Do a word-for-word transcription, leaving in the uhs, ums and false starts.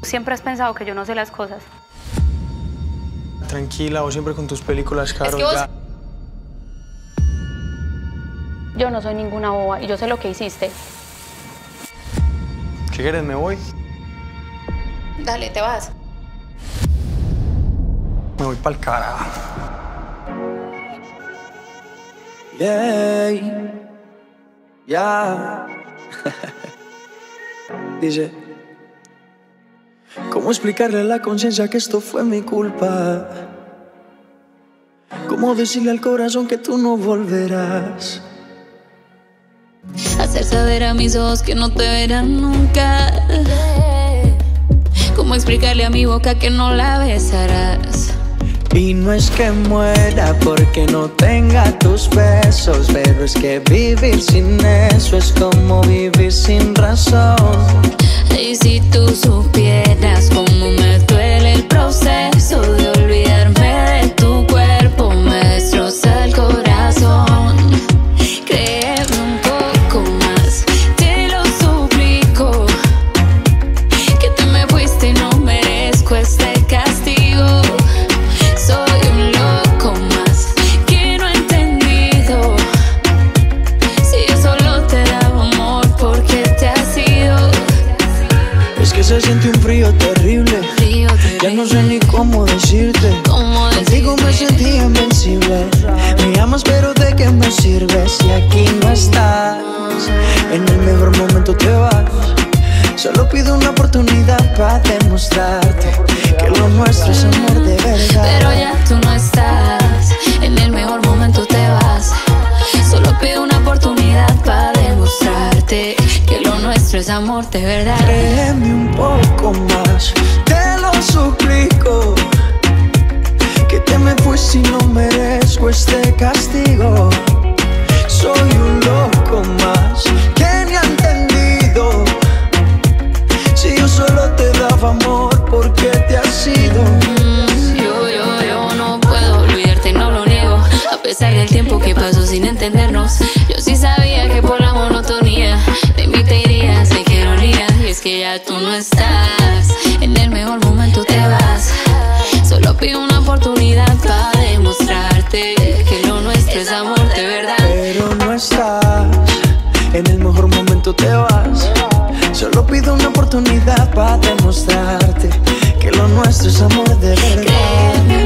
Siempre has pensado que yo no sé las cosas. Tranquila, vos siempre con tus películas, Caro. Es que vos... ya. Yo no soy ninguna boba y yo sé lo que hiciste. ¿Qué quieres? ¿Me voy? Dale, te vas. Me voy pa'l carajo. Yeah, yeah. Dice, ¿cómo explicarle a la conciencia que esto fue mi culpa? ¿Cómo decirle al corazón que tú no volverás? Hacer saber a mis ojos que no te verán nunca. ¿Cómo explicarle a mi boca que no la besarás? Y no es que muera porque no tenga tus besos, pero es que vivir sin eso es como vivir sin razón. Y si tú supieras cómo me duele el proceso de olvidarme de tu cuerpo, me destroza el corazón. Créeme un poco más, te lo suplico, que te me fuiste y no merezco este castigo. Soy un loco más que no he entendido si yo solo te daba amor porque te has ido. Es que se siente un frío terrible, Frío terrible. Ya no sé ni cómo decirte. ¿Cómo Contigo me sentí invencible. Me amas pero ¿de qué me sirve si aquí no estás? En el mejor momento te vas. Solo pido una oportunidad para demostrarte que lo nuestro es amor de verdad. Pero ya tú no estás, en el mejor momento te vas. Solo pido una oportunidad para demostrarte que lo nuestro es amor de verdad. Créeme un poco más, te lo suplico, que te me fuiste y no merezco este castigo. Soy un loco más que ni ha entendido si yo solo te daba amor porque te has ido. Mm, yo, yo, yo no puedo olvidarte, no lo niego. A pesar del tiempo que pasó sin entendernos, yo sí sabía que por la monotonía de mí te irías, sé que ironía. Y es que ya tú no estás, en el mejor momento te vas. Solo pido una oportunidad para demostrarte que lo nuestro es amor de verdad. Pero no estás, en el mejor momento te vas. Solo pido una oportunidad para demostrarte que lo nuestro es amor de verdad. Créeme